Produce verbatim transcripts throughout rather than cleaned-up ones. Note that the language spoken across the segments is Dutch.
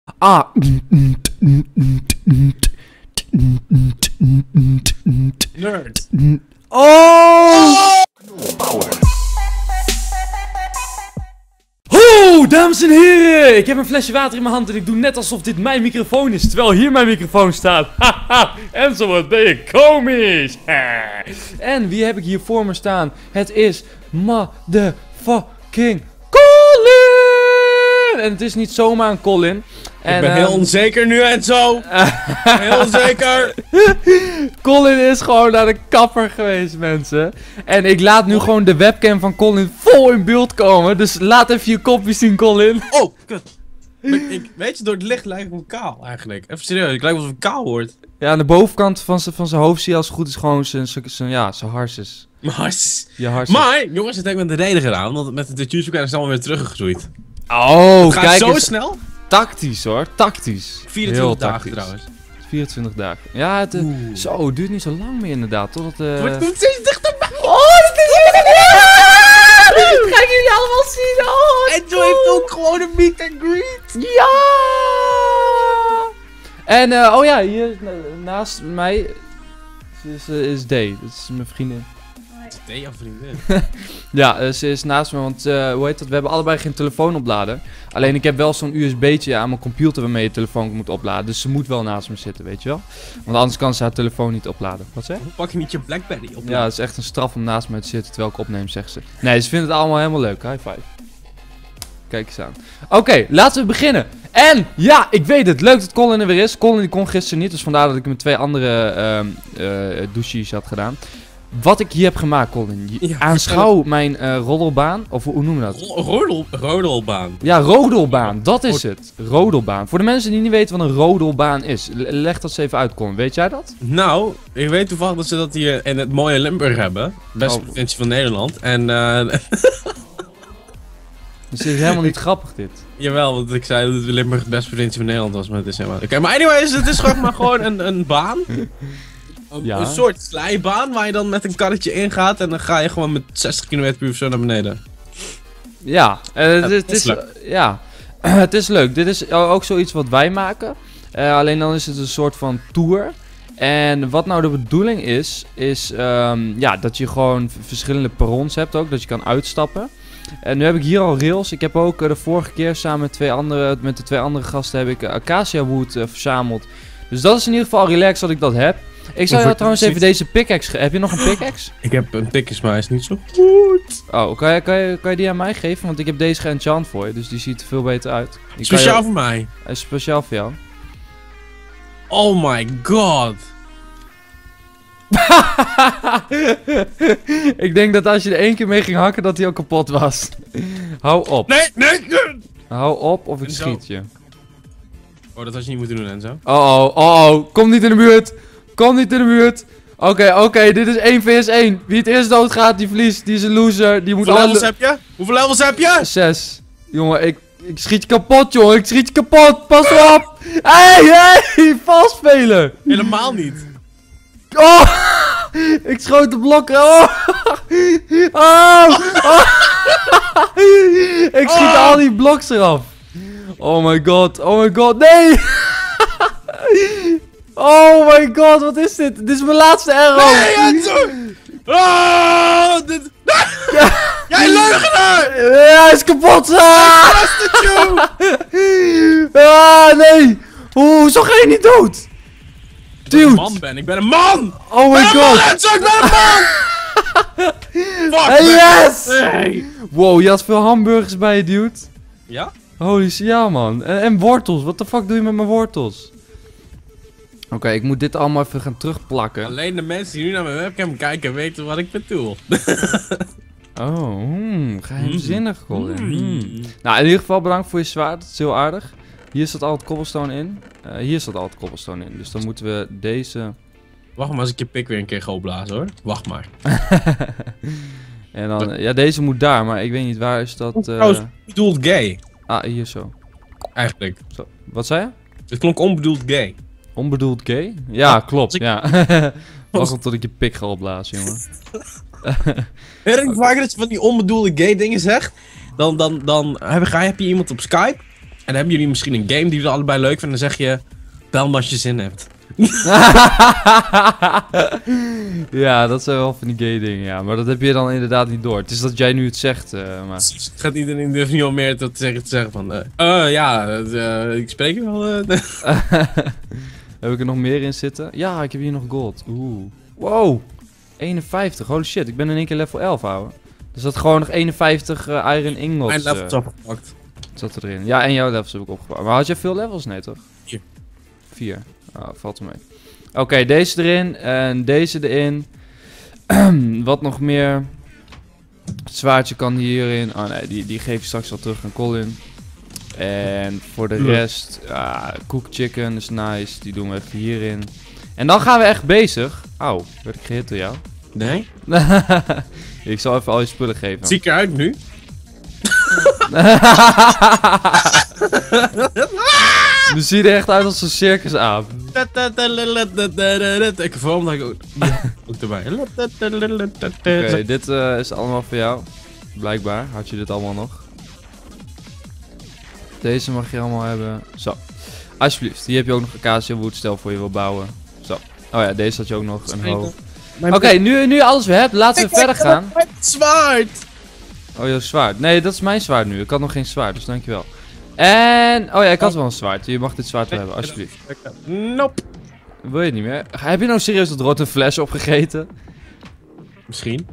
Ah. Nerd. Oh! Ho, dames en heren! Ik heb een flesje water in mijn hand en ik doe net alsof dit mijn microfoon is, terwijl hier mijn microfoon staat. Haha, en zo wat ben je komisch. En wie heb ik hier voor me staan? Het is motherfucking Colin! En het is niet zomaar een Colin. En, ik ben heel um, onzeker nu en zo. Heel onzeker. Colin is gewoon naar de kapper geweest, mensen. En ik laat nu oh. gewoon de webcam van Colin vol in beeld komen. Dus laat even je kopje zien, Colin. Oh, kut. Ik, ik, weet je, door het licht lijkt me kaal eigenlijk. Even serieus, ik lijkt alsof ik kaal word. Ja, aan de bovenkant van zijn hoofd zie je als het goed is gewoon zijn ja, harses. Mars. Je harses. Maar, jongens, het heeft met de reden gedaan. Want met de YouTube-kanaal is het allemaal weer teruggegroeid. Oh, het gaat kijk zo eens. Snel. Tactisch hoor, tactisch. vierentwintig Heel dagen tactisch. trouwens. vierentwintig dagen. Ja, het, uh, zo, het duurt niet zo lang meer inderdaad. Totdat, uh... het komt steeds dichterbij. Oh, het is hier! Dat gaan jullie allemaal zien. Oh, en zo heeft ook gewoon een meet and greet. Ja! En, uh, oh ja, hier naast mij is, uh, is Day. Dat is mijn vriendin. Day, jouw vriendin? Ja, uh, ze is naast me, want uh, hoe heet dat? We hebben allebei geen telefoonoplader. Alleen ik heb wel zo'n U S B'tje aan mijn computer waarmee je telefoon moet opladen. Dus ze moet wel naast me zitten, weet je wel? Want anders kan ze haar telefoon niet opladen. Wat zeg je? Hoe pak je niet je Blackberry op? Ja, het is echt een straf om naast me te zitten terwijl ik opneem, zegt ze. Nee, ze vindt het allemaal helemaal leuk. High five. Kijk eens aan. Oké, okay, laten we beginnen. En ja, ik weet het. Leuk dat Colin er weer is. Colin die kon gisteren niet, dus vandaar dat ik met twee andere uh, uh, douches had gedaan. Wat ik hier heb gemaakt, Colin. Ja, aanschouw mijn uh, roddelbaan. Of hoe noemen we dat? Rodel, rodelbaan. Ja, rodelbaan. Dat is het. Rodelbaan. Voor de mensen die niet weten wat een rodelbaan is. Leg dat eens even uit, Colin. Weet jij dat? Nou, ik weet toevallig dat ze dat hier in het mooie Limburg hebben. Beste oh. provincie van Nederland. En uh... dus het is helemaal niet grappig, dit. Jawel, want ik zei dat Limburg de beste provincie van Nederland was. Maar het is helemaal... Oké, okay, maar anyways, het is gewoon maar gewoon een, een baan. Een, ja. een soort slijbaan waar je dan met een karretje ingaat en dan ga je gewoon met zestig kilometer per uur zo naar beneden. Ja, uh, ja het, het is, is ja. Het is leuk. Dit is ook zoiets wat wij maken. Uh, alleen dan is het een soort van tour. En wat nou de bedoeling is, is um, ja, dat je gewoon verschillende perrons hebt ook, dat je kan uitstappen. En nu heb ik hier al rails. Ik heb ook uh, de vorige keer samen met, twee andere, met de twee andere gasten heb ik uh, acacia wood uh, verzameld. Dus dat is in ieder geval relaxed dat ik dat heb. Ik zou jou trouwens even deze pickaxe... Heb je nog een pickaxe? Ik heb een pickaxe, maar hij is niet zo goed. Oh, kan je, kan, je, kan je die aan mij geven? Want ik heb deze geenchant voor je, dus die ziet er veel beter uit. Die speciaal je... voor mij? Hij is speciaal voor jou. Oh my god. Ik denk dat als je er één keer mee ging hakken, dat hij ook kapot was. Hou op. Nee, nee, nee. Hou op of ik schiet je. Oh, dat had je niet moeten doen en zo. Oh, oh, oh, oh. Kom niet in de buurt. Kom niet in de buurt. Oké, okay, oké, okay, dit is één versus één. Wie het eerst doodgaat, die verliest. Die is een loser. Die moet Hoeveel levels heb je? Hoeveel levels heb je? Zes. Jongen, ik, ik schiet je kapot, jongen. Ik schiet je kapot. Pas op. Hé, hé, hey, vals spelen. Helemaal niet. Oh, ik schoot de blokken. Oh, oh, oh. Ik schiet oh. al die bloks eraf. Oh my god, oh my god, nee. Oh my god, wat is dit? Dit is mijn laatste arrow. Nee, Enzo! Oh, dit... Ja. Jij leugenaar! Ja, hij is kapot! Ah, ah nee! Hoezo ga je niet dood? Dude! Ik ben een man, ben. Ik ben een man! Oh my god! Man, Enzo, ik ben een man! Fuck, hey, yes! Hey. Wow, je had veel hamburgers bij je, dude. Ja? Holy shit, ja man. En, en wortels, wat de fuck doe je met mijn wortels? Oké, okay, ik moet dit allemaal even gaan terugplakken. Alleen de mensen die nu naar mijn webcam kijken weten wat ik bedoel. Oh, hmm, geheimzinnig, Colin. Hmm. Nou, in ieder geval bedankt voor je zwaard. Dat is heel aardig. Hier staat altijd cobblestone in. Uh, hier staat altijd cobblestone in. Dus dan moeten we deze... Wacht maar als ik je pik weer een keer ga opblazen, hoor. Wacht maar. En dan... Ja, deze moet daar, maar ik weet niet waar is dat... Uh... Trouwens, bedoeld gay. Ah, hier zo. Eigenlijk. Zo. Wat zei je? Het klonk onbedoeld gay. Onbedoeld gay? Ja, ja klopt. Ik... Ja. Wacht tot ik je pik ga opblazen, jongen. Weet ik vaker dat je van die onbedoelde gay dingen zegt? Dan, dan, dan heb, ga, heb je iemand op Skype. dan hebben jullie misschien een game die jullie allebei leuk vinden. Dan zeg je, bel me als je zin hebt. Ja, dat zijn wel van die gay dingen, ja. Maar dat heb je dan inderdaad niet door. Het is dat jij nu het zegt, uh, maar... Het gaat iedereen durft niet al meer te zeggen, te zeggen van... Eh, uh, ja, uh, ik spreek wel... Uh, heb ik er nog meer in zitten? Ja, ik heb hier nog gold. Oeh. Wow. eenenvijftig, holy shit. Ik ben in één keer level elf, ouwe. Dus dat gewoon nog eenenvijftig uh, iron ingots. Mijn levels uh, opgepakt. Zat erin. Ja, en jouw levels heb ik opgepakt. Maar had jij veel levels? Nee, toch? Vier. Vier. Oh, valt er mee. Oké, okay, deze erin. En deze erin. Wat nog meer? Het zwaardje kan hierin. Oh nee, die, die geef je straks al terug aan Colin. En voor de rest... Uh, cook chicken is nice. Die doen we even hierin. En dan gaan we echt bezig. Auw, werd ik gehit door jou? Nee. Ik zal even al je spullen geven. Zie ik eruit nu? Nu zie je er echt uit als een circusaap. Ik vorm dat ik ook, ook erbij. Oké, okay, dit uh, is allemaal voor jou. Blijkbaar had je dit allemaal nog. Deze mag je allemaal hebben. Zo. Alsjeblieft. Hier heb je ook nog een acacia wood. Stel voor je wil bouwen. Zo. Oh ja, deze had je ook nog. Een hoop. Oké, okay, nu, nu alles weer hebt, laten we ik verder gaan. Mijn zwaard! Oh, jouw zwaard. Nee, dat is mijn zwaard nu. Ik had nog geen zwaard, dus dankjewel. En... Oh ja, ik had wel een zwaard. Je mag dit zwaard wel hebben, alsjeblieft. Nope. Wil je het niet meer? Heb je nou serieus dat rotte fles opgegeten? Misschien.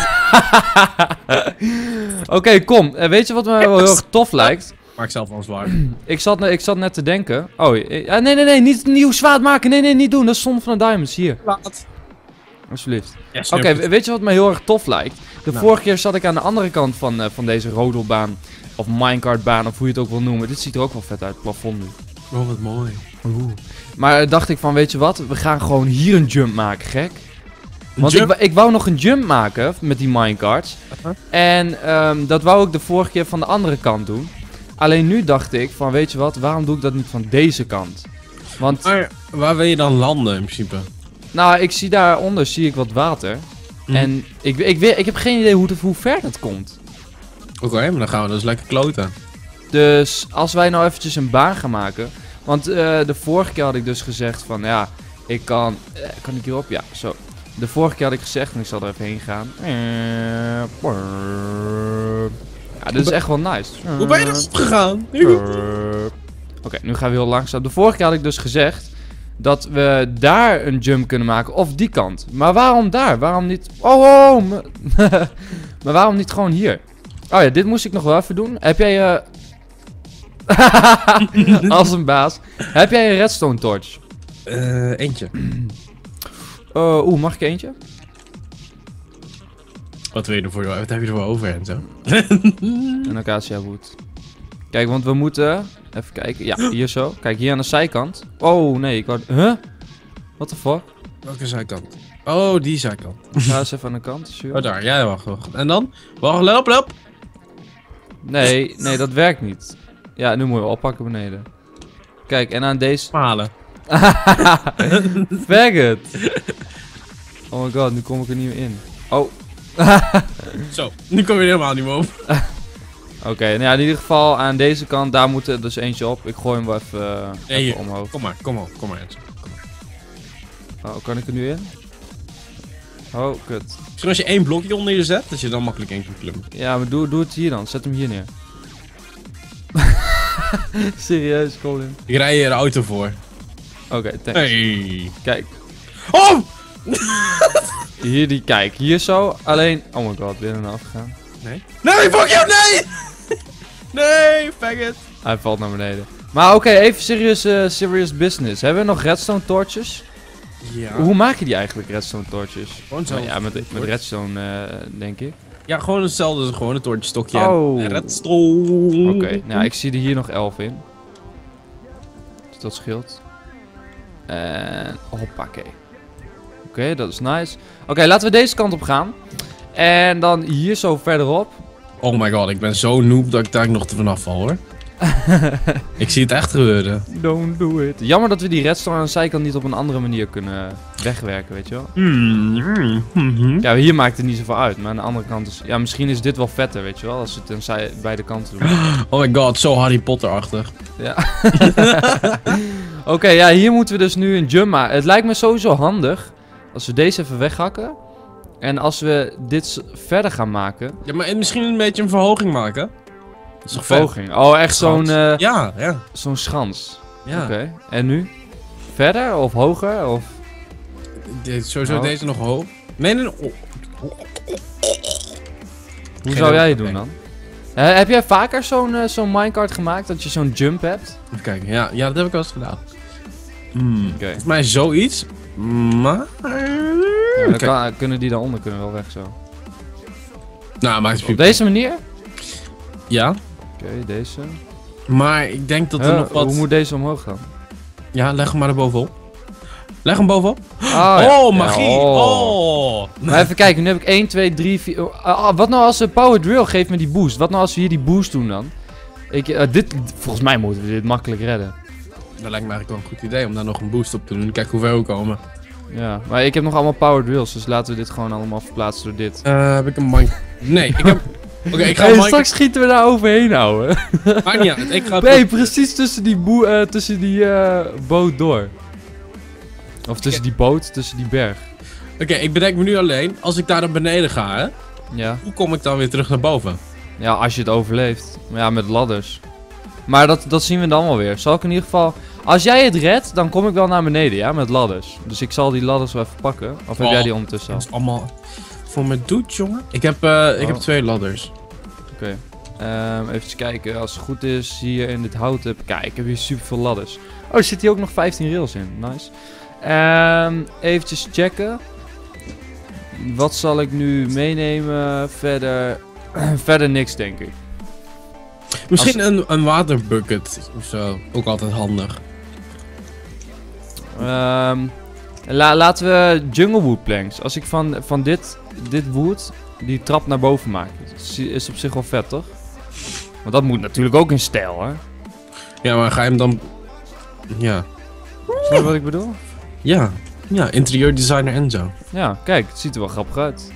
Oké, okay, kom. Weet je wat me wel heel erg tof lijkt? Maak zelf wel een zwaard. ik, zat, ik zat net te denken. Oh, uh, nee, nee, nee. Niet een nieuw zwaard maken. Nee, nee, niet doen. Dat is zonde van de diamonds. Hier. Wat? Alsjeblieft. Yes, Oké, okay, weet je wat me heel erg tof lijkt? De nou. vorige keer zat ik aan de andere kant van, uh, van deze rodelbaan. Of minecartbaan, of hoe je het ook wil noemen. Dit ziet er ook wel vet uit, het plafond nu. Oh, wat mooi. Oeh. Maar uh, dacht ik van, weet je wat? We gaan gewoon hier een jump maken, gek. Want ik, ik wou nog een jump maken met die minecarts. Uh-huh. En um, dat wou ik de vorige keer van de andere kant doen. Alleen nu dacht ik van, weet je wat? Waarom doe ik dat niet van deze kant? Want... Maar waar wil je dan landen in principe? Nou, ik zie daaronder zie ik wat water. Mm. En ik, ik, weet, ik heb geen idee hoe, hoe ver dat komt. Oké, okay, maar dan gaan we dus lekker kloten. Dus als wij nou eventjes een baan gaan maken. Want uh, de vorige keer had ik dus gezegd van ja, ik kan... Uh, kan ik hierop? Ja, zo. De vorige keer had ik gezegd, en ik zal er even heen gaan. Ja, dit is echt wel nice. Hoe ben je erop gegaan? Oké, okay, nu gaan we heel langzaam. De vorige keer had ik dus gezegd dat we daar een jump kunnen maken. Of die kant. Maar waarom daar? Waarom niet... Oh, oh maar waarom niet gewoon hier? Oh ja, dit moest ik nog wel even doen. Heb jij... Uh... Als een baas. Heb jij een redstone torch? Uh, eentje. Uh, Oeh, mag ik eentje? Wat wil je ervoor? Wat heb je ervoor over en zo? Een acacia wood. Kijk, want we moeten... Even kijken. Ja, hier zo. Kijk, hier aan de zijkant. Oh, nee. Ik wou... Huh? What the fuck? Welke zijkant? Oh, die zijkant. Ga eens even aan de kant. Sure. Oh, daar. Ja, wacht, wacht. En dan? Wacht, loop, loop. Nee, nee, dat werkt niet. Ja, nu moeten we oppakken beneden. Kijk, en aan deze... Halen. Faggot. Oh my god, nu kom ik er niet meer in. Oh. Zo, nu kom je er helemaal niet meer op. Oké, okay, nou ja, in ieder geval aan deze kant, daar moet er dus eentje op. Ik gooi hem wel even, uh, nee, even omhoog. Kom maar, kom op, kom maar eens. Kom maar. Oh, kan ik er nu in? Oh, kut. Misschien als je één blokje onder je zet, dat je dan makkelijk één kunt klimmen. Ja, maar doe, doe het hier dan. Zet hem hier neer. Serieus, Colin? Ik rij hier de auto voor. Oké, okay, thanks. Hey. Kijk. Oh! Hier die, kijk. Hier zo. Alleen... Oh my god, weer naar afgegaan. Nee. Nee, fuck you, nee! Nee, faggot. Hij valt naar beneden. Maar oké, okay, even serious, uh, serious business. Hebben we nog redstone torches? Ja. Hoe maak je die eigenlijk, redstone torches? Gewoon zo. Oh, ja, met, met redstone, uh, denk ik. Ja, gewoon hetzelfde. Gewoon een torchstokje. Oh. Redstone. Oké, okay, nou ik zie er hier nog elf in. Dus dat scheelt. En... Hoppakee. Oké, okay, dat is nice. Oké, okay, laten we deze kant op gaan. En dan hier zo verderop. Oh my god, ik ben zo noob dat ik daar nog te vanaf val hoor. Ik zie het echt gebeuren. Don't do it. Jammer dat we die redstone aan de zijkant niet op een andere manier kunnen wegwerken, weet je wel. Mm, mm, mm. Ja, hier maakt het niet zoveel uit, maar aan de andere kant is... Ja, misschien is dit wel vetter, weet je wel, als we het aan zij- beide kanten doen. Oh my god, zo Harry Potter-achtig. Ja. Oké, okay, ja, hier moeten we dus nu een jump maken. Het lijkt me sowieso handig als we deze even weghakken. En als we dit verder gaan maken... Ja, maar misschien een beetje een verhoging maken. Dat is Een verhoging. Oh, echt zo'n... Uh, ja, ja. Zo'n schans. Ja. Oké, okay. En nu? Verder of hoger? Of... De, sowieso oh. deze nog hoog. Nee, nee, nee. Oh. Hoe zou jij het doen dan? Uh, heb jij vaker zo'n uh, zo'n minecart gemaakt, dat je zo'n jump hebt? Even kijken, ja, ja, dat heb ik wel eens gedaan. Mm. Okay. Volgens mij zoiets, maar... Ja, dan kan, kunnen die daaronder kunnen wel weg zo. Nou, maakt het op deze manier? Ja. Oké, okay, deze. Maar ik denk dat er uh, nog wat... Hoe moet deze omhoog gaan? Ja, leg hem maar er bovenop. Leg hem bovenop. Ah, oh, ja. magie! Ja, oh. oh. Maar even kijken, nu heb ik één, twee, drie, vier... Uh, uh, wat nou als de power drill geeft me die boost? Wat nou als we hier die boost doen dan? Ik, uh, dit, volgens mij moeten we dit makkelijk redden. Dat lijkt me eigenlijk wel een goed idee om daar nog een boost op te doen. Kijk hoe ver we komen. Ja, maar ik heb nog allemaal power drills, dus laten we dit gewoon allemaal verplaatsen door dit. Uh, heb ik een mic... Nee, ik heb... Oké, okay, ik ga hey, mic... straks schieten we daar overheen, houden. Maakt niet uit, ik ga... Nee, precies tussen die, boe uh, tussen die uh, boot door. Of tussen okay. die boot, tussen die berg. Oké, okay, ik bedenk me nu alleen, als ik daar naar beneden ga, hè? Ja. Hoe kom ik dan weer terug naar boven? Ja, als je het overleeft. Ja, met ladders. Maar dat, dat zien we dan wel weer. Zal ik in ieder geval... Als jij het redt, dan kom ik wel naar beneden, ja, met ladders. Dus ik zal die ladders wel even pakken. Of heb oh, jij die ondertussen al? Dat is allemaal voor mijn doet, jongen. Ik heb, uh, oh. ik heb twee ladders. Oké. Okay. Um, even kijken. Als het goed is, hier in dit hout heb... Kijk, ik heb hier super veel ladders. Oh, er zit hier ook nog vijftien rails in. Nice. Um, eventjes checken. Wat zal ik nu meenemen? Verder... Verder niks, denk ik. Misschien Als... een, een waterbucket of zo. Ook altijd handig. Um, la, laten we jungle wood planks. Als ik van, van dit, dit wood die trap naar boven maak. Is op zich wel vet, toch? Want dat moet natuurlijk ook in stijl, hè? Ja, maar ga je hem dan... Ja. Snap je wat ik bedoel? Ja. Ja, interieurdesigner en zo. Ja, kijk, het ziet er wel grappig uit.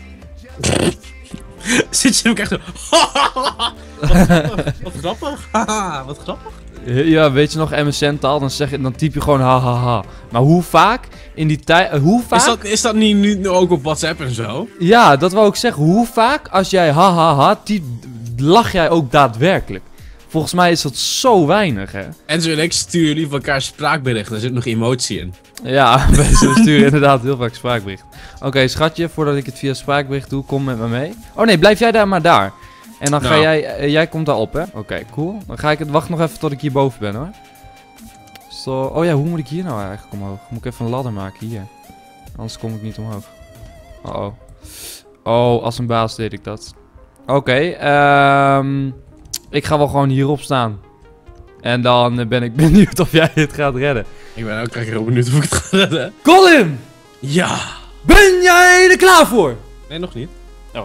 Zit je ook echt zo... wat grappig, wat grappig, wat grappig. Ja, weet je nog M S N-taal, dan, zeg je, dan typ je gewoon hahaha. Ha, ha. Maar hoe vaak in die tijd... Uh, hoe vaak... Is dat, is dat niet nu ook op WhatsApp en zo? Ja, dat wou ik zeggen. Hoe vaak als jij hahaha ha, ha, typt, lach jij ook daadwerkelijk? Volgens mij is dat zo weinig, hè. En zo en ik sturen jullie van elkaar spraakberichten. Er zit nog emotie in. Ja, we sturen inderdaad heel vaak spraakberichten. Oké, okay, schatje, voordat ik het via spraakbericht doe, kom met me mee. Oh nee, blijf jij daar maar daar. En dan nou. ga jij, uh, jij komt daar op, hè? Oké, okay, cool. Dan ga ik het, wacht nog even tot ik hierboven ben, hoor. Zo, oh ja, hoe moet ik hier nou eigenlijk omhoog? Moet ik even een ladder maken, hier. Anders kom ik niet omhoog. Oh oh. Oh, als een baas deed ik dat. Oké, okay, um, ik ga wel gewoon hierop staan. En dan ben ik benieuwd of jij het gaat redden. Ik ben ook heel benieuwd of ik het ga redden. Colin! Ja! Ben jij er klaar voor? Nee, nog niet. Oh.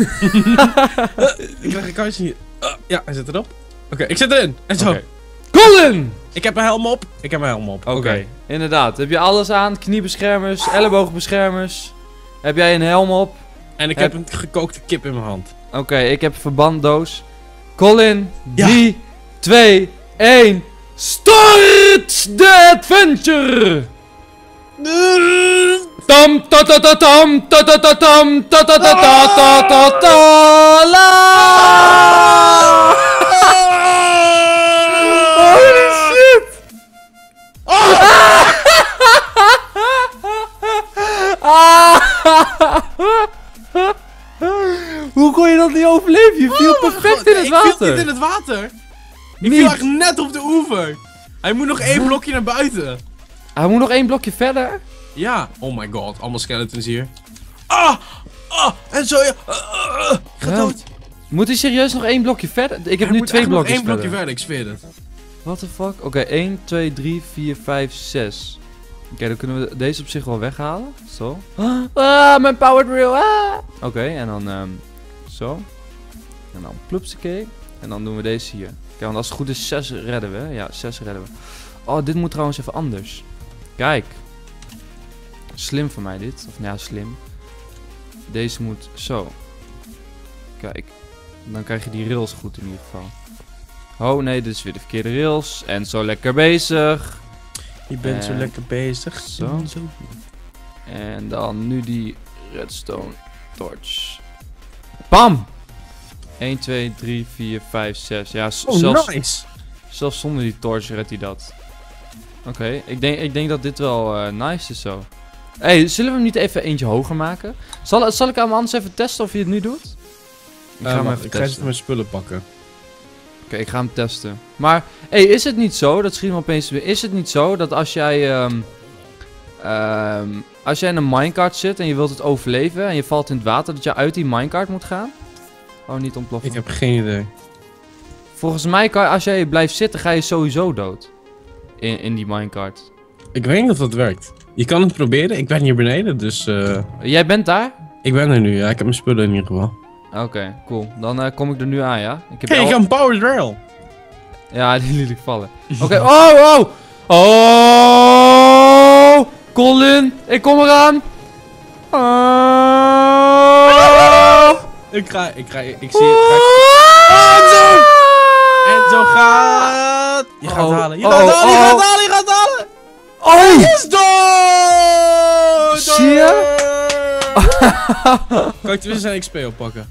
Ik krijg een kaartje hier. Uh, ja, hij zit erop. Oké, okay, ik zit erin. En zo. Okay. Colin! Ik heb mijn helm op. Ik heb mijn helm op. Oké, okay. okay. Inderdaad. Heb je alles aan? Kniebeschermers, elleboogbeschermers. Heb jij een helm op? En ik heb, heb een gekookte kip in mijn hand. Oké, okay, ik heb een verbanddoos. Colin, drie, twee, één. Start the adventure! Tam ta ta ta tam ta ta ta tam ta ta ta ta ta ta ta la. Holy shit! Hoe kon je dat niet overleven? Je viel perfect in het water. Ik viel niet in het water. Ik viel echt net op de oever. Hij moet nog één blokje naar buiten. Hij moet nog één blokje verder? Ja. Oh my god, allemaal skeletons hier. Ah! Ah! En zo ja. Uh, uh, uh. Ik ga dood. Moet hij serieus nog één blokje verder? Ik heb hij nu twee blokjes verder. één blokje verder, ik zweer het. What the fuck? Oké, okay, één, twee, drie, vier, vijf, zes. Oké, okay, dan kunnen we deze op zich wel weghalen. Zo. Ah, mijn power drill. Ah! Oké, okay, en dan um, zo. En dan plupsakee. En dan doen we deze hier. Kijk, want als het goed is, zes redden we. Hè? Ja, zes redden we. Oh, dit moet trouwens even anders. Kijk. Slim van mij dit. Of ja, slim. Deze moet zo. Kijk. Dan krijg je die rails goed in ieder geval. Oh nee, dit is weer de verkeerde rails. En zo lekker bezig. Je bent en zo lekker bezig. Zo. En dan nu die redstone torch. Bam! een, twee, drie, vier, vijf, zes. Ja, oh, zelfs, nice. zelfs zonder die torch redt hij dat. Oké, okay, ik, denk, ik denk dat dit wel uh, nice is zo. Hey, zullen we hem niet even eentje hoger maken? Zal, zal ik hem anders even testen of hij het nu doet? Ik ga uh, hem wacht, even ik ga even mijn spullen pakken. Oké, okay, ik ga hem testen. Maar, hey, is het niet zo, dat schiet me opeens weer, is het niet zo dat als jij, um, um, als jij in een minecart zit en je wilt het overleven en je valt in het water, dat je uit die minecart moet gaan? Oh, niet ontploffen. Ik heb geen idee. Volgens mij, kan, als jij blijft zitten, ga je sowieso dood. In, in die minecart. Ik weet niet of dat werkt. Je kan het proberen, ik ben hier beneden, dus... Uh... Jij bent daar? Ik ben er nu, ja. Ik heb mijn spullen in ieder geval. Oké, okay, cool. Dan uh, kom ik er nu aan, ja? Ik heb hey, ik heb een powered rail! Ja, die liet ik vallen. Oké, okay. oh, oh! Oh! Colin, ik kom eraan! Oh! Ik ga, ik ga, ik zie het. Oh, Enzo! Enzo gaat! Je gaat oh, halen, je oh, gaat oh, halen, je oh. gaat halen, je gaat halen! Oh! Hij is dood! Zie je? Kan ik tenminste zijn X P oppakken?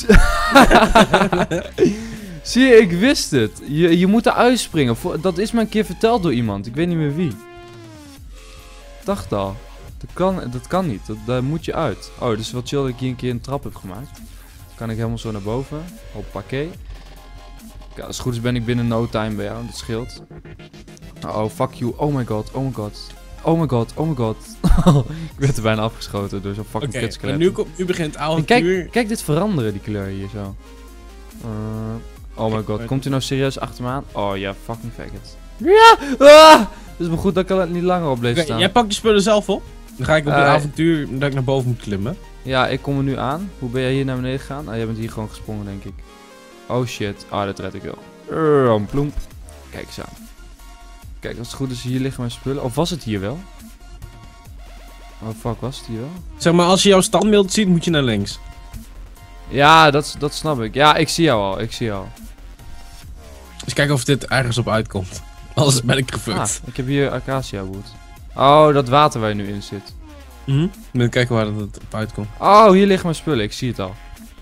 Zie je, ik wist het. Je, je moet eruit springen. Dat is me een keer verteld door iemand. Ik weet niet meer wie. Ik dacht al. Dat kan, dat kan niet. Dat, daar moet je uit. Oh, dus wat chill dat ik hier een keer een trap heb gemaakt. Dan kan ik helemaal zo naar boven. Hoppakee. Ja, als het goed is ben ik binnen no time bij jou. Dat scheelt. Oh, fuck you. Oh my god. Oh my god. Oh my god. Oh my god. Ik werd er bijna afgeschoten door zo'n fucking okay, kutskelet. Nu, nu begint het avontuur. Kijk, kijk dit veranderen, die kleur hier zo. Uh, oh my god. Komt u nou serieus achter me aan? Oh ja, fucking faggot. Ja! Ah! Het is maar goed dat ik er niet langer op bleef okay, staan. Jij pakt je spullen zelf op. Dan ga ik op uh, een avontuur dat ik naar boven moet klimmen. Ja, ik kom er nu aan. Hoe ben jij hier naar beneden gegaan? Ah, jij bent hier gewoon gesprongen, denk ik. Oh shit. Ah, dat red ik wel. Uh, plomp. Kijk eens aan. Kijk, als het goed is, hier liggen mijn spullen. Of was het hier wel? Oh fuck, was het hier wel? Zeg maar, als je jouw standbeeld ziet, moet je naar links. Ja, dat, dat snap ik. Ja, ik zie jou al. Ik zie jou al. Dus kijken of dit ergens op uitkomt. Anders ben ik gefukt. Ah, ik heb hier acacia wood. Oh, dat water waar je nu in zit. Mhm. Dan kijken waar het op uitkomt. Oh, hier liggen mijn spullen. Ik zie het al.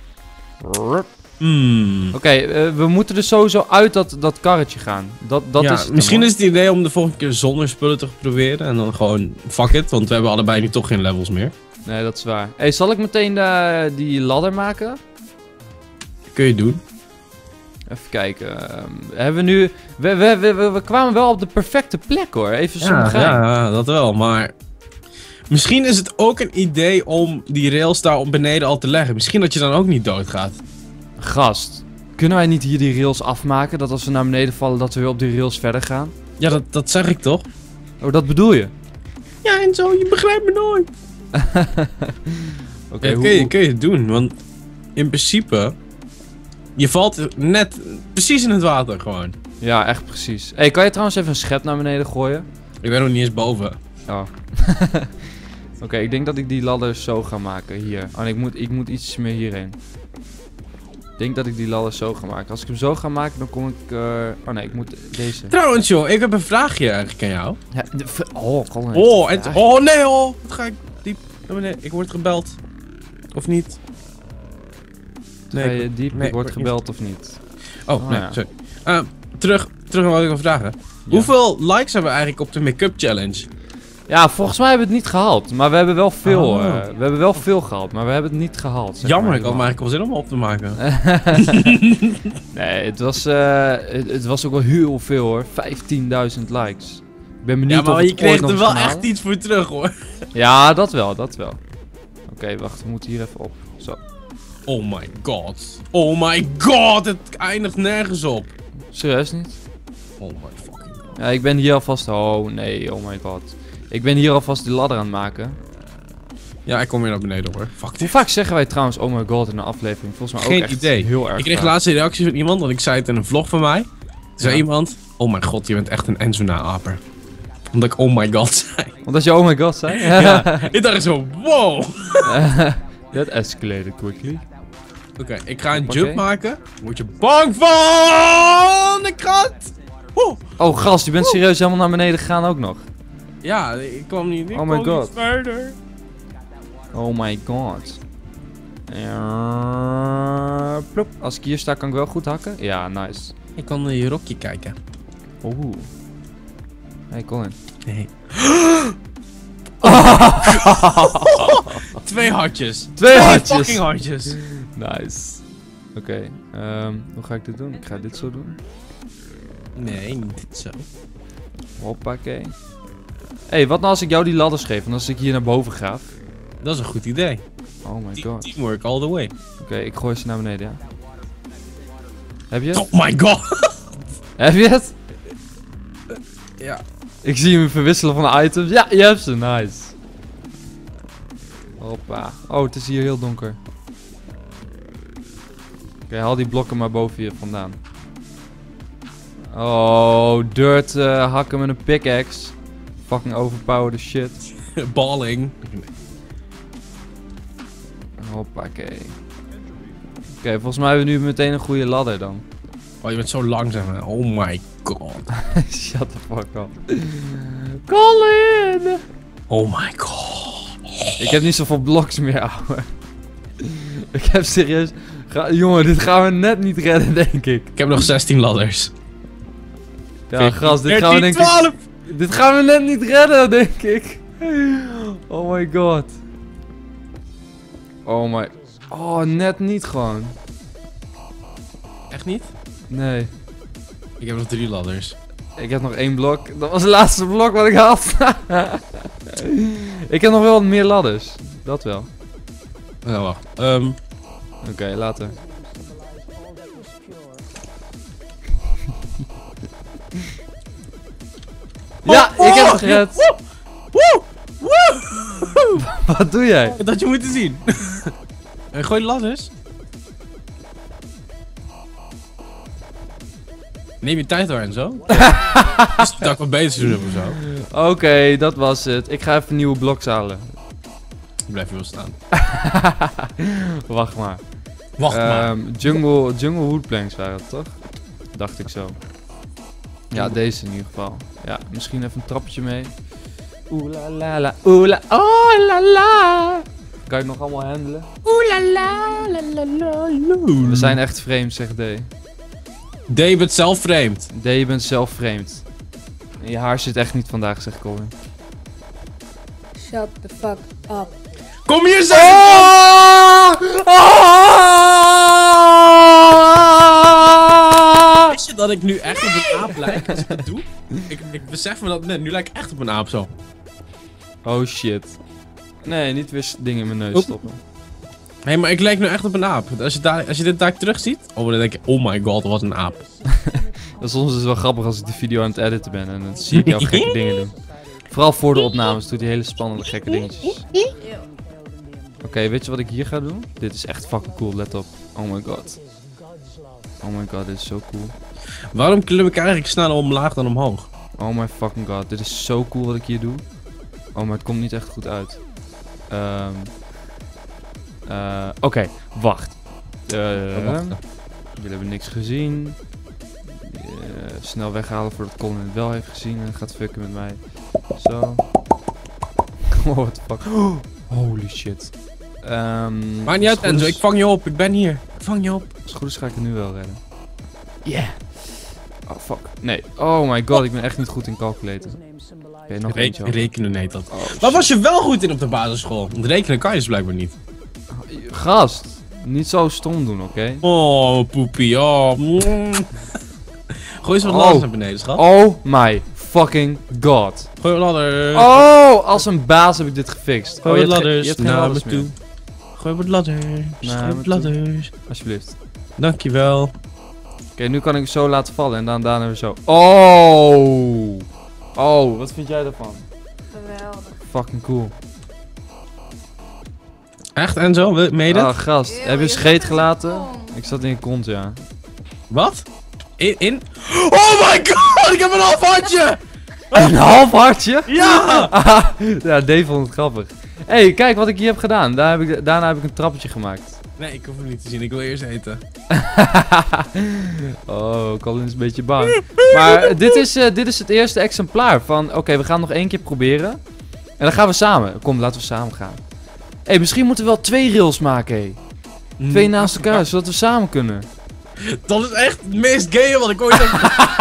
Mm. Oké, okay, uh, we moeten dus sowieso uit dat, dat karretje gaan. Dat, dat ja, is het misschien man. is het idee om de volgende keer zonder spullen te proberen. En dan gewoon fuck it, want we hebben allebei nu toch geen levels meer. Nee, dat is waar. Hey, zal ik meteen de, die ladder maken? Kun je doen. Even kijken. Um, hebben we nu... We, we, we, we, we kwamen wel op de perfecte plek hoor. Even zo'n ja, gein. ja, dat wel. Maar misschien is het ook een idee om die rails daar op beneden al te leggen. Misschien dat je dan ook niet doodgaat. Gast, kunnen wij niet hier die rails afmaken? Dat als we naar beneden vallen, dat we weer op die rails verder gaan? Ja, dat, dat zeg ik toch? Oh, dat bedoel je? Ja, en zo, je begrijpt me nooit. Oké, okay, ja, kun, je, kun je het doen, want in principe... Je valt net precies in het water gewoon. Ja, echt precies. Hey, kan je trouwens even een schep naar beneden gooien? Ik ben nog niet eens boven. Oh. Oké, okay, ik denk dat ik die ladder zo ga maken, hier. Oh, nee, ik moet, ik moet iets meer hierheen. Ik denk dat ik die ladder zo ga maken. Als ik hem zo ga maken, dan kom ik... Uh... Oh nee, ik moet deze. Trouwens joh, ik heb een vraagje eigenlijk aan jou. Ja, de, oh, kom maar. Oh, en, oh nee oh, wat ga ik diep naar beneden. Ik word gebeld. Of niet? Nee, ga je diep, nee, ik word gebeld niet. Of niet? Oh, oh nee, ja. Sorry. Uh, terug, terug naar wat ik wil vragen. Ja. Hoeveel likes hebben we eigenlijk op de make-up challenge? Ja, volgens mij hebben we het niet gehaald. Maar we hebben wel veel, oh. uh, we hebben wel veel gehaald, maar we hebben het niet gehaald. Zeg Jammer, maar. ik had maar eigenlijk wel zin om op te maken. Nee, het was, uh, het, het was ook wel heel veel hoor. vijftienduizend likes. Ik ben benieuwd ja, maar of het je kreeg er wel echt halen. iets voor terug hoor. Ja, dat wel, dat wel. Oké, okay, wacht, we moeten hier even op. Zo. Oh my god. Oh my god, het eindigt nergens op. Serieus niet? Oh my fucking god. Ja, ik ben hier alvast... Oh nee, oh my god. Ik ben hier alvast die ladder aan het maken. Ja, ik kom weer naar beneden hoor. Fuck. Hoe vaak zeggen wij trouwens oh my god in een aflevering? Volgens mij Geen ook echt idee. heel erg Ik kreeg vaak. laatst een reactie van iemand, want ik zei het in een vlog van mij. Toen zei Ja. iemand, oh mijn god, je bent echt een Enzona-aper. Omdat ik oh my god zei. Omdat je oh my god zei? Ja, ik dacht zo, wow. That escalated quickly. Oké, okay, ik ga een Hoppakee. jump maken. Word je bang van de krat? Oeh. Oh gast, je bent serieus helemaal naar beneden gegaan ook nog. Ja, ik kwam niet, ik Oh my kwam god. niet verder. Oh my god. Uh, plop. Als ik hier sta kan ik wel goed hakken? Ja, nice. Ik kan naar je rokje kijken. Oeh. Hey Colin. Nee. Twee hartjes. Twee hartjes. fucking hartjes. Nice. Oké, okay, um, hoe ga ik dit doen? Ik ga dit zo doen. Nee, niet zo. Hoppakee. Hé, hey, wat nou als ik jou die ladders geef en als ik hier naar boven ga? Dat is een goed idee. Oh my god. Teamwork all the way. Oké, okay, ik gooi ze naar beneden, ja. Heb je het? Oh my god. Heb je het? Ja. Ik zie hem verwisselen van de items. Ja, je hebt ze. Nice. Hoppa. Oh, het is hier heel donker. Oké, okay, haal die blokken maar boven je vandaan. Oh, dirt uh, hakken met een pickaxe. Fucking overpowered shit. Balling. Hoppakee. Oké, okay, volgens mij hebben we nu meteen een goede ladder dan. Oh, je bent zo langzaam. Hè? Oh my god. Shut the fuck up. Colin! Oh my god. Ik heb niet zoveel bloks meer, ouwe. Ik heb serieus... Ga... Jongen, dit gaan we net niet redden, denk ik. Ik heb nog zestien ladders. Ja, gast, dit gaan we denk twaalf. ik... Dit gaan we net niet redden, denk ik. Oh my god. Oh my... Oh, net niet gewoon. Echt niet? Nee. Ik heb nog drie ladders. Ik heb nog één blok. Dat was het laatste blok wat ik had. Ik heb nog wel wat meer ladders. Dat wel. Nou, wacht. Um, Oké, okay, later. Ja, oh, ik heb oh, het gered. Woe! Woe! Woe! Wat doe jij? Dat je moeten zien. uh, gooi de ladders. Neem je tijd door en zo. Dus dat ik wat beter zou doen of zo. Oké, okay, dat was het. Ik ga even nieuwe bloks halen. Ik blijf hier wel staan. Wacht maar. Wacht um, maar. Jungle, jungle woodplanks waren het, toch? Dacht ik zo. Ja, deze in ieder geval. Ja, misschien even een trappetje mee. Oeh la la la, oeh la, oh la la. Kan je het nog allemaal handelen? Oeh la la, la la la la. We zijn echt vreemd, zegt D. D, je bent zelf vreemd. D, je bent zelf vreemd. En je haar zit echt niet vandaag, zegt Colin. Shut the fuck up. Kom hier zo! Oh! Oh! Wist je dat ik nu echt op een aap lijk als ik het doe? Ik, ik besef me dat net, nu lijk ik echt op een aap zo. Oh shit. Nee, niet weer dingen in mijn neus Oep. stoppen. Hé, hey, maar ik lijk nu echt op een aap. Als je, daar, als je dit daar terug ziet, oh, dan denk je, oh my god, wat een aap. Dat soms is het wel grappig als ik de video aan het editen ben en dan zie ik jou gekke dingen doen. Vooral voor de opnames doet hij hele spannende gekke dingetjes. Oké, okay, weet je wat ik hier ga doen? Dit is echt fucking cool, let op. Oh my god. Oh my god, dit is zo cool. Waarom klim ik eigenlijk sneller omlaag dan omhoog? Oh my fucking god, dit is zo cool wat ik hier doe. Oh, maar het komt niet echt goed uit. Um, uh, Oké, okay, wacht. Uh, oh, wacht. Jullie hebben niks gezien. Uh, snel weghalen voordat Colin het wel heeft gezien en gaat fucken met mij. Zo. Oh, what the fuck. Oh, holy shit. Um, Maakt niet uit, Enzo, ik vang je op. Ik ben hier. Ik vang je op. Als het goed is ga ik het nu wel redden. Yeah. Oh, fuck. Nee. Oh my god, ik ben echt niet goed in calculaten. Okay, nog Re eentje. rekenen heet dat. Oh, Waar was je wel goed in op de basisschool? Want rekenen kan je dus blijkbaar niet. Gast, niet zo stom doen, oké? Okay? Oh, poepie. Oh. Mm. Gooi eens wat Oh. ladders naar beneden, schat. Oh my fucking god. Gooi wat ladders. Oh, als een baas heb ik dit gefixt. Gooi oh, wat je hebt ladders ge- je hebt geen naar me ladders toe. meer. Gooi wat ladders. Naar Gooi me wat toe. ladders. Alsjeblieft. Dankjewel. Oké, okay, nu kan ik zo laten vallen en dan daarna weer zo. Oh. Oh, wat vind jij daarvan? Geweldig. Fucking cool. Echt, Enzo? Wil- Meen je Ah, dat? gast. Eeuw, Heb je je scheet zat gelaten? in je kont. Ik zat in je kont, ja. Wat? In, in? Oh my god, ik heb een half hartje! Een half hartje? Ja! Ja, Dave vond het grappig. Hé, hey, kijk wat ik hier heb gedaan. Daar heb ik, daarna heb ik een trappetje gemaakt. Nee, ik hoef hem niet te zien, ik wil eerst eten. Oh, Colin is een beetje bang. Maar dit is, uh, dit is het eerste exemplaar van... Oké, okay, we gaan nog één keer proberen. En dan gaan we samen. Kom, laten we samen gaan. Hé, hey, misschien moeten we wel twee rails maken, hé. Hey. Twee naast elkaar, zodat we samen kunnen. Dat is echt het meest gay wat ik ooit heb.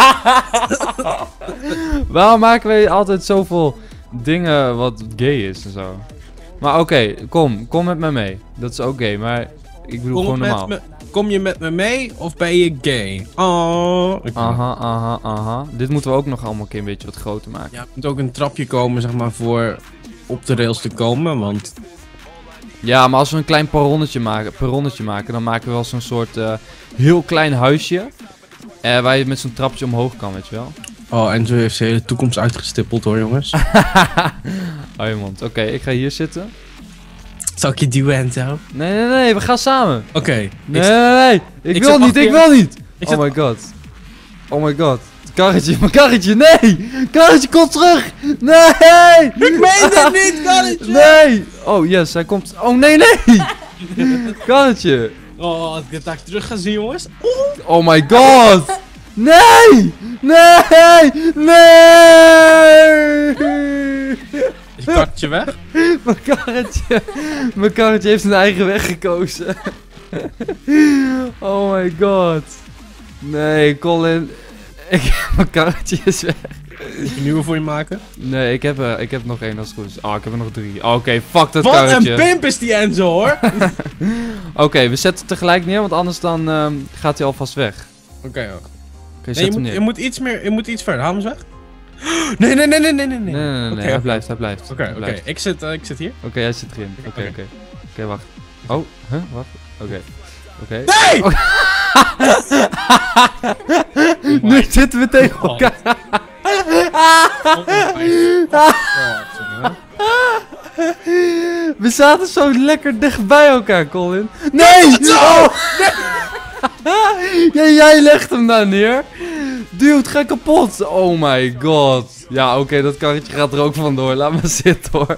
Waarom maken wij altijd zoveel dingen wat gay is en zo? Maar oké, okay, kom. Kom met me mee. Dat is ook gay, maar ik bedoel Kom, gewoon met normaal. me, kom je met me mee of ben je gay? Oh. Okay. Aha, aha, aha. Dit moeten we ook nog allemaal een keer een beetje wat groter maken. Ja, er moet ook een trapje komen, zeg maar, voor op de rails te komen, want... Ja, maar als we een klein perronnetje maken, perronnetje maken dan maken we wel zo'n soort uh, heel klein huisje. Uh, waar je met zo'n trapje omhoog kan, weet je wel. Oh, Enzo heeft zijn hele toekomst uitgestippeld hoor, jongens. Oh je mond. Oké, okay, ik ga hier zitten. Zal ik je duwen, Enzo? Nee, nee, nee, we gaan samen. Oké. Okay, nee, nee, nee, nee, ik, ik wil niet, ik wil niet. Ik oh my god. Oh my god. Karretje, mijn karretje, nee! Karretje, kom terug! Nee! Ik meen dit niet, karretje! Nee! Oh yes, hij komt. Oh nee, nee! Karretje! Oh, ik heb daar terug gaan zien, jongens. Oh my god! Nee! Nee! Nee! Is je karretje weg? Mijn karretje, mijn karretje heeft zijn eigen weg gekozen. Oh my god. Nee, Colin. Ik, mijn karretje is weg. Moet ik een nieuwe voor je maken? Nee, ik heb, uh, ik heb nog één als het goed is. Oh, ik heb er nog drie. Oh, oké, okay, fuck dat Wat karretje. Wat een pimp is die Enzo, hoor. Oké, okay, we zetten het tegelijk neer, want anders dan um, gaat hij alvast weg. Oké, okay, ook. Okay, nee, je, moet, je moet iets meer, je moet iets verder. Haal hem eens weg. Nee, nee, nee, nee, nee, nee. Nee, nee, nee, nee. Okay, hij blijft, hij blijft. Oké, okay, oké. Okay. Ik, zit, uh, ik zit hier. Oké, okay, jij zit erin. Oké, okay, oké. Okay. Oké, okay, wacht. Oh, huh? Wacht. Oké. Okay. Oké. Okay. Nee! Okay. Oh nu zitten we tegen God. elkaar. Oh we zaten zo lekker dicht bij elkaar, Colin. Nee! Oh! ja, jij legt hem daar neer. Dude, ga kapot. Oh my god. Ja, oké, okay, dat karretje gaat er ook vandoor. Laat me zitten, hoor.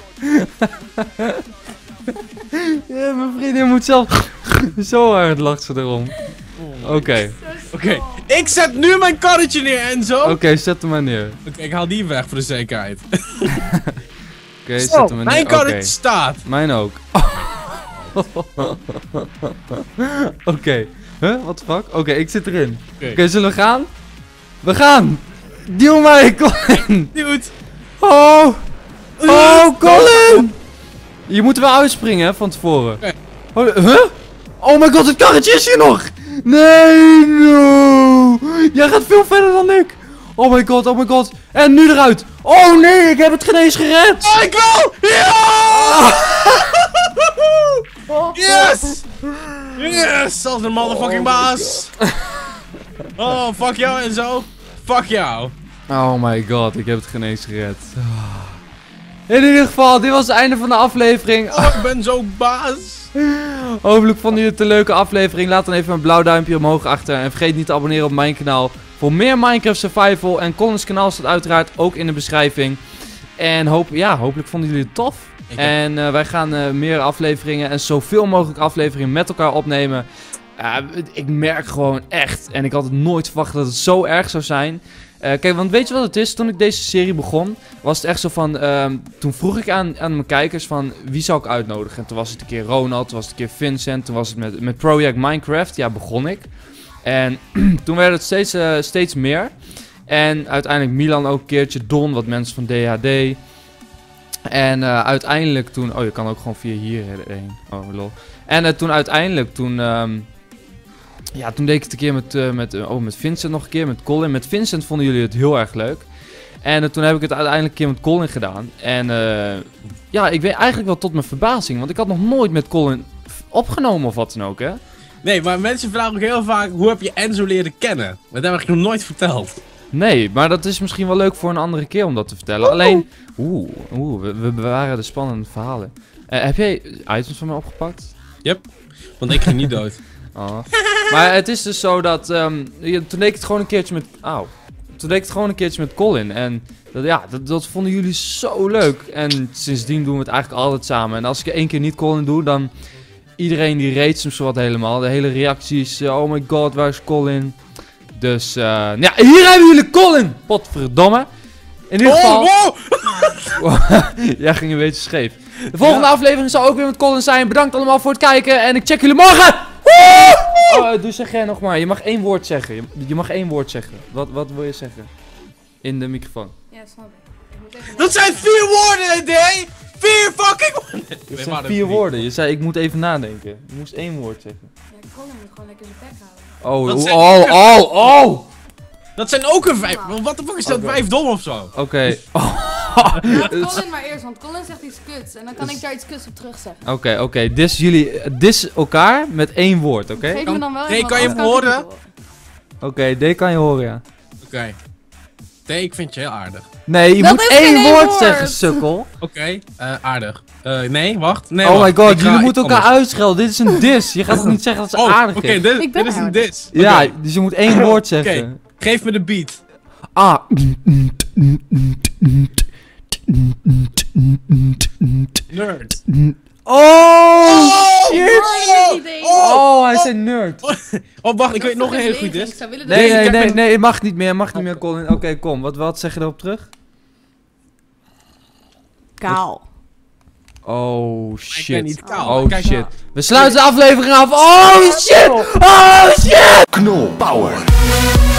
Ja, mijn vriendin moet zelf zo hard lacht ze erom. Oké. Okay. Oké, okay. Ik zet nu mijn karretje neer, Enzo. Oké, okay, zet hem maar neer. Oké, okay, ik haal die weg voor de zekerheid. Oké, okay, zet hem maar neer. Mijn karretje okay. staat. Mijn ook. Oké. Okay. Huh? What the fuck? Oké, okay, ik zit erin. Oké, okay. okay, zullen we gaan? We gaan! Duw mij, Colin! Dude! Oh! Oh, Colin! Je moet er wel uitspringen, hè, van tevoren. Okay. Oh, huh? Oh my god, het karretje is hier nog! Nee, no! Jij gaat veel verder dan ik! Oh my god, oh my god. En nu eruit! Oh nee, ik heb het geen eens gered! Oh, ik wil! Ja! Yes! Yes! Als een motherfucking baas! Oh, fuck jou en zo. Fuck jou. Oh my god, ik heb het geen eens gered. In ieder geval, dit was het einde van de aflevering. Oh, ik ben zo baas. Hopelijk vonden jullie het een leuke aflevering. Laat dan even een blauw duimpje omhoog achter. En vergeet niet te abonneren op mijn kanaal. Voor meer Minecraft Survival. En Colin's kanaal staat uiteraard ook in de beschrijving. En hoop, ja, hopelijk vonden jullie het tof. Ik en uh, wij gaan uh, meer afleveringen en zoveel mogelijk afleveringen met elkaar opnemen. Uh, ik merk gewoon echt, en ik had het nooit verwacht dat het zo erg zou zijn. Uh, kijk, want weet je wat het is? Toen ik deze serie begon, was het echt zo van... Uh, toen vroeg ik aan, aan mijn kijkers van, wie zou ik uitnodigen? En toen was het een keer Ronald, toen was het een keer Vincent, toen was het met, met Project Minecraft. Ja, begon ik. En toen werd het steeds, uh, steeds meer. En uiteindelijk Milan ook een keertje, Don, wat mensen van D H D... En uh, uiteindelijk toen... Oh, je kan ook gewoon via hierheen. Oh, lol. En uh, toen uiteindelijk, toen... Um, ja, toen deed ik het een keer met, uh, met, uh, oh, met Vincent nog een keer, met Colin. Met Vincent vonden jullie het heel erg leuk. En uh, toen heb ik het uiteindelijk een keer met Colin gedaan. En uh, ja, ik weet eigenlijk wel tot mijn verbazing. Want ik had nog nooit met Colin opgenomen of wat dan ook, hè. Nee, maar mensen vragen ook heel vaak, hoe heb je Enzo leren kennen? Dat heb ik nog nooit verteld. Nee, maar dat is misschien wel leuk voor een andere keer om dat te vertellen. Alleen, oeh, oeh we, we bewaren de spannende verhalen. Uh, heb jij items van mij opgepakt? Yep, want ik ging niet dood. Oh. Maar het is dus zo dat, um, je, toen deed ik het gewoon een keertje met, auw. Toen deed ik het gewoon een keertje met Colin en dat, ja, dat, dat vonden jullie zo leuk. En sindsdien doen we het eigenlijk altijd samen. En als ik één keer niet Colin doe, dan iedereen die rate hem zo wat helemaal. De hele reacties, uh, oh my god, waar is Colin? Dus, uh, ja, hier hebben jullie Colin! Potverdomme. In ieder geval... Oh, wow. Jij ging een beetje scheef. De volgende ja. aflevering zal ook weer met Colin zijn. Bedankt allemaal voor het kijken en ik check jullie morgen! Oh, dus zeg jij nog maar. Je mag één woord zeggen. Je, je mag één woord zeggen. Wat, wat wil je zeggen? In de microfoon. Ja, snap ik. ik Dat zijn vier woorden, D! Vier fucking woorden! Dat zijn vier woorden. Je zei ik moet even nadenken. Je moest één woord zeggen. Ja, Colin moet gewoon lekker zijn bek houden. Oh, oh, oh, oh! Dat zijn ook een vijf. Wat de fuck is dat? Okay. Vijf dom of zo? Oké. Okay. Oh. Laat Colin maar eerst, want Colin zegt iets kuts. En dan kan ik daar iets kuts op terug zeggen. Oké, okay, oké. Okay. Dis jullie, dis elkaar met één woord, oké? Okay? Geef me dan wel D, kan je hem horen? Oké, okay, D kan je horen, ja. Oké. Okay. D, ik vind je heel aardig. Nee, je dat moet één woord, woord zeggen, sukkel. Oké, okay, uh, aardig. Uh, nee, wacht. Nee, oh wacht. my god, ik jullie ga, moeten elkaar uitschelden. Dit is een dis. Je gaat toch niet zeggen dat ze oh, aardig okay, is? Oké, dit, dit is een dis. Okay. Ja, dus je moet één woord zeggen. Oké, okay. Geef me de beat. Ah. Nerd. Oh, oh shit! Oh, oh, hij zei nerd. Oh, wacht, ik weet nog een hele goede dis. Nee, nee, nee, nee, het mag niet meer, het mag niet meer, Colin. Oké, okay, kom, wat, wat zeg je erop terug? Kaal. Oh, shit. Ik ben niet kaal. Oh, Kijk shit. Nou. We sluiten de aflevering af. Oh, shit! Oh, shit! Knol Power.